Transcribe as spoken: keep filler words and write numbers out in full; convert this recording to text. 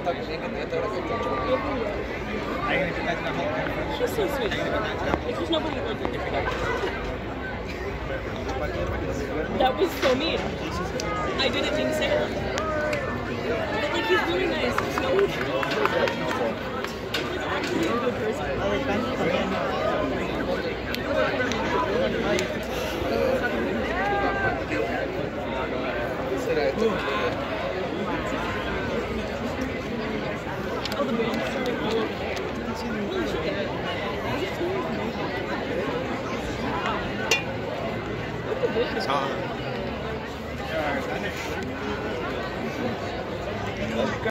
She's so sweet. It's just nobody like it. That was so mean. I didn't mean to say that. But like he's really nice. There's no He's actually a good person.